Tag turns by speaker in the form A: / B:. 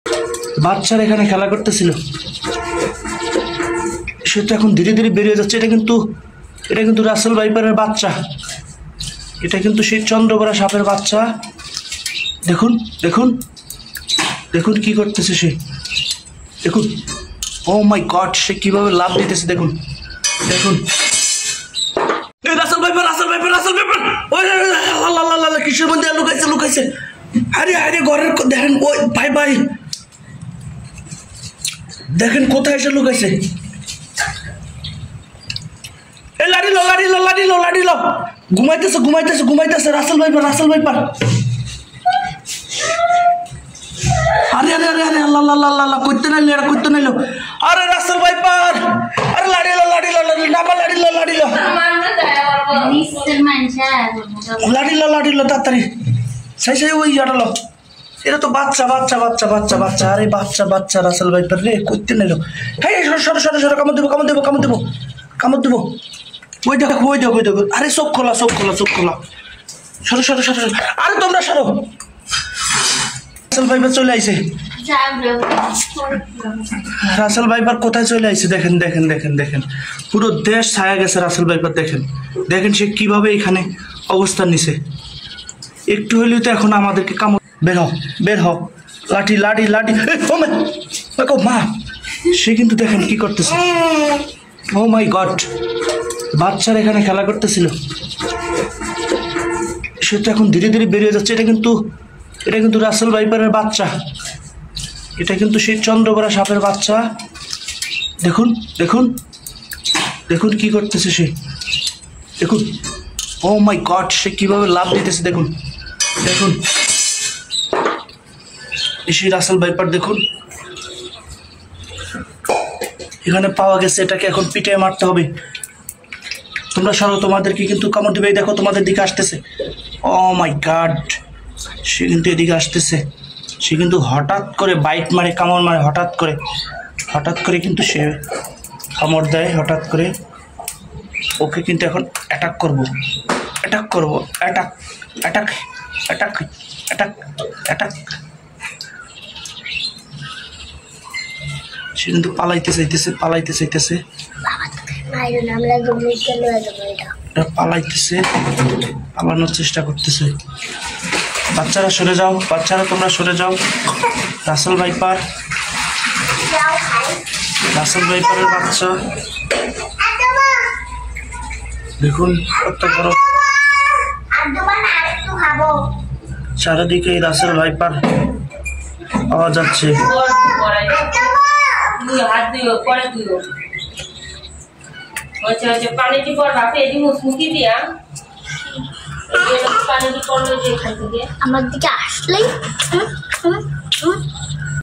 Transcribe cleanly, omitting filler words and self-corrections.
A: বাচ্চারা এখানে খেলা করতেছিল, সে তো এখন ধীরে ধীরে বেরিয়ে যাচ্ছে। এটা কিন্তু রাসেল ভাইপারের বাচ্চা, এটা কিন্তু সেই চন্দ্রবড়া সাপের বাচ্চা। দেখুন দেখুন দেখুন কি করতেছে সে, দেখুন। ও মাই গড, সে কিভাবে লাভ দিতেছে দেখুন দেখুন। রাসেল ভাইপার কিসের মধ্যে লুকাইছে। আরে ঘরের দেখেন, ওই ভাই দেখেন কোথায় এসে লুকাইছে। লাড়িল ঘুমাইতেছে রাসেল ভাইপার। আরে আল্লাহ করতে নাইলো। আরে রাসেল ভাইপার, আরে লাড়িল তাড়াতাড়ি সেই ওই আড়ালো। এটা তো বাচ্চা। আরে বাচ্চা রাসেল ভাইপার রে, করতে নাইলো। হ্যাঁ সরো কামড় দেবো। ওই দেখো। আরে চোখ খোলা। সরো। আরে তোমরা সরো। রাসেল ভাইপার চলে আইছে। রাসেল ভাইপার কোথায় চলে আইছে দেখেন। পুরো দেশ ছায়া গেছে রাসেল ভাইপার। দেখেন সে কিভাবে এখানে অবস্থান নিছে। একটু হইলেও তো এখন আমাদেরকে কামড়। বের হও লাঠি। মা, সে কিন্তু দেখেন কি করতেছে। ও মাই গড, বাচ্চারা এখানে খেলা করতেছিল, সে তো এখন ধীরে ধীরে বেরিয়ে যাচ্ছে। এটা কিন্তু রাসেল ভাইপারের বাচ্চা, এটা কিন্তু সেই চন্দ্রবড়া সাপের বাচ্চা। দেখুন কি করতেছে সে, দেখুন। ও মাই গড, সে কিভাবে লাভ দিতেছে দেখুন। সেই রাসেল ভাইপার দেখুন, এখানে পাওয়া গেছে। এটাকে এখন পিটিয়ে মারতে হবে। তোমরা সরো, তোমাদেরকে কিন্তু কামড় দেবে। দেখো তোমাদের দিকে আসতেছে। ও মাই গড, সে কিন্তু এদিকে আসতেছে। সে কিন্তু হঠাৎ করে বাইট মারে, কামড় মারে। হঠাৎ করে কিন্তু সে কামড় দেয়। হঠাৎ করে ওকে কিন্তু এখন অ্যাটাক করব। সে কিন্তু পালাইতে চাইতেছে। পালানোর চেষ্টা করতেছে। বাচ্চারা সরে যাও, তোমরা সরে যাও। রাসেল ভাইপারের বাচ্চা দেখুন কত বড়। চারিদিকে রাসেল ভাইপার পাওয়া যাচ্ছে।
B: আমার দিকে আসলেই